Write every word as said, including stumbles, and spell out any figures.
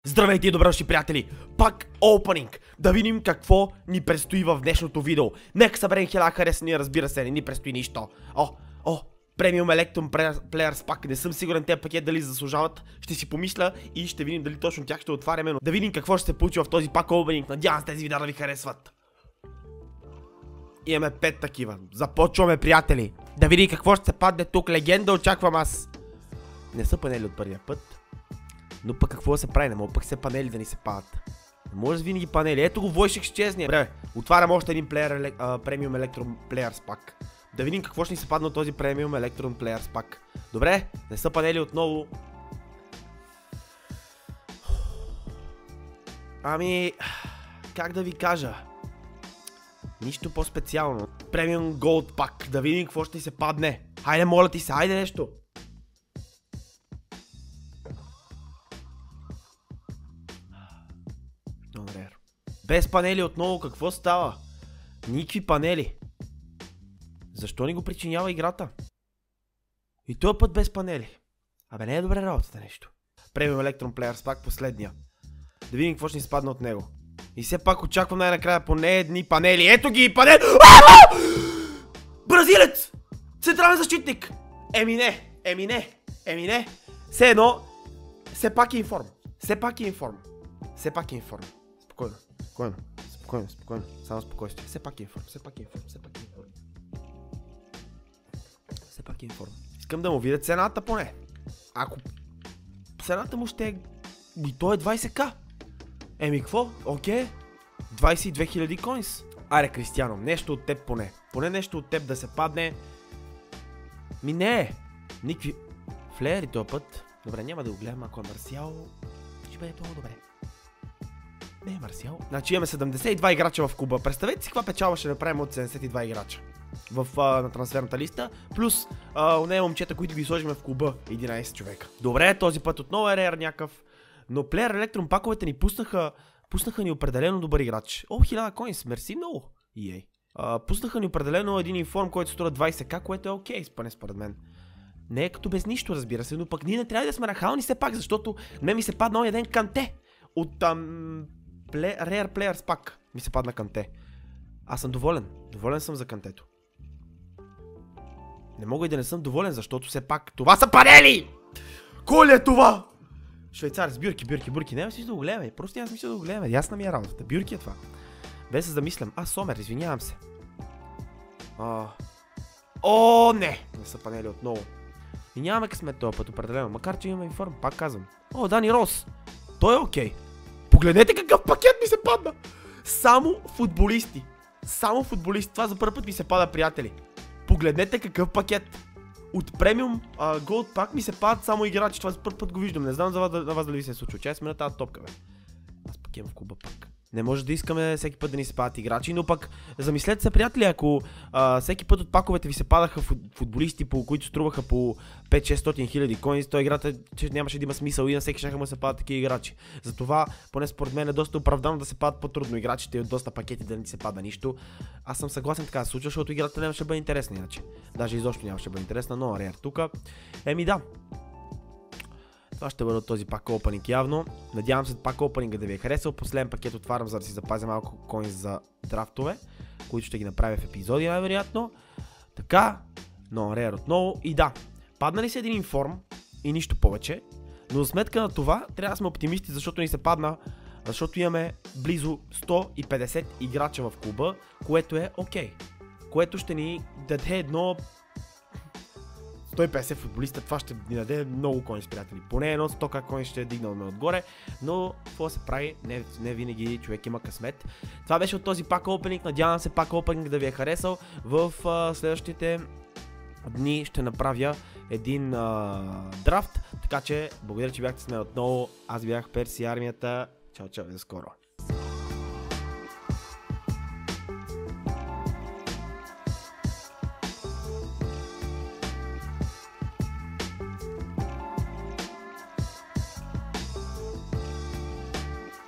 Здравейте и добре дошли, приятели! Пак опенинг! Да видим какво ни предстои в днешното видео. Нека съберем хиляда харесания, разбира се, не ни предстои нищо. О, о, премиум Electrum Players пак. Не съм сигурен тези пакет дали заслужават. Ще си помисля и ще видим дали точно тях ще отваряме. Да видим какво ще се получи в този пак опенинг. Надявам се тези видеа да ви харесват. Имаме пет такива. Започваме, приятели. Да видим какво ще се падне тук. Легенда очаквам аз. Не са панели от първия път. Но пък какво да се прави? Не мога пък се панели да ни се падат. Не може винаги панели. Ето го Войшек изчезне. Добре, отварям още един плеер, а, премиум Electrum Players пак. Да видим какво ще ни се падне от този премиум Electrum Players пак. Добре, не са панели отново. Ами, как да ви кажа? Нищо по-специално. Премиум Gold пак. Да видим какво ще ни се падне. Хайде, моля ти се, хайде нещо. Без панели отново, какво става? Никакви панели. Защо ни го причинява играта? И този път без панели. Абе, не е добре работата нещо. Премиум Electrum Players пак последния. Да видим какво ще ни спадне от него. И все пак очаквам най-накрая поне едни панели. Ето ги панели! Бразилец! Централен защитник! Еми не, еми не, еми не. Все едно, все пак е информ. Все пак е информ. Все пак е информ. Спокойно. Спокойно, спокойно, спокойно, само спокойствие. Все пак е информ, все пак е информ, все пак е информ. Все пак е информ. Искам да му видя цената поне. Ако цената му ще е... И то е двайсет к. Еми какво? Окей. двайсет и две хиляди коинс. Аре, Кристиано, нещо от теб поне. Поне нещо от теб да се падне. Ми не е. Никакви... Флеери този път. Добре, няма да го гледам, ако е Марсиал. Ще бъде много добре. Не е Марсиал. Значи имаме седемдесет и два играча в клуба. Представете си каква печалба ще направим от седемдесет и два играча в, а, на трансферната листа. Плюс нея момчета, които ги сложим в клуба. единайсет човека. Добре, този път отново е рейр някакъв. Но Player Electrum паковете ни пуснаха. Пуснаха ни определено добър играч. О, хиляда коинс, мерси много. и ей. А, пуснаха ни определено един информ, който струва двайсет к, което е окей, поне според мен. Не е като без нищо, разбира се, но пък ние не трябва да сме нахални все пак, защото ме ми се падна един Канте от ам... Play, Rare Players пак ми се падна Канте. Аз съм доволен. Доволен съм за Кантето. Не мога и да не съм доволен, защото все пак това са панели! Кой ли е това? Швейцар с бюрки, бюрки, бюрки. Не, си да го гледаме. Просто няма смисъл да го гледаме. Ясна ми е работата. Бюрки е това. Без да замислям. А, Сомер, извинявам се. А... О, не! Не са панели отново. И нямаме късмет този път определено. Макар че имаме информ, пак казвам. О, Дани Рос. Той е окей. Погледнете какъв пакет ми се падна! Само футболисти. Само футболисти. Това за първи път ми се пада, приятели. Погледнете какъв пакет. От премиум Gold пак ми се падат само играчи. Това за първи път го виждам. Не знам за вас, на вас дали се е случило. Чай сме на тази топка, бе. Аз пак имам в клуба пак. Не може да искаме всеки път да ни се падат играчи, но пък замислете се, приятели, ако а, всеки път от паковете ви се падаха футболисти, по които струваха по пет-шестстотин хиляди коинс, то играта че нямаше да има смисъл и на всеки шаха му се падат такива играчи. Затова, поне според мен е доста оправдано да се падат по-трудно играчите и от доста пакети да не ти се пада нищо. Аз съм съгласен така да се случва, защото играта нямаше да бъде интересна иначе. Даже изобщо нямаше да бъде интересна, но Рейр тук. Еми да. Това ще бъде от този пак опенинг явно. Надявам се пак опенинга да ви е харесал. Последен пакет отварям, за да си запазя малко коинс за драфтове, които ще ги направя в епизоди най-вероятно. Така, но рейр отново. И да, падна ли се един информ и нищо повече. Но за сметка на това трябва да сме оптимисти, защото ни се падна, защото имаме близо сто и петдесет играча в клуба, което е окей. Което ще ни даде едно... сто и петдесет футболиста, това ще ни даде много коинс, приятели. Поне едно сто к коинс ще е дигнал отгоре, но какво се прави, не, не винаги човек има късмет. Това беше от този пак опенинг, надявам се пак опенинг да ви е харесал. В а, следващите дни ще направя един а, драфт, така че благодаря, че бяхте с мен отново. Аз бях Перси Армията. Чао, чао, за скоро.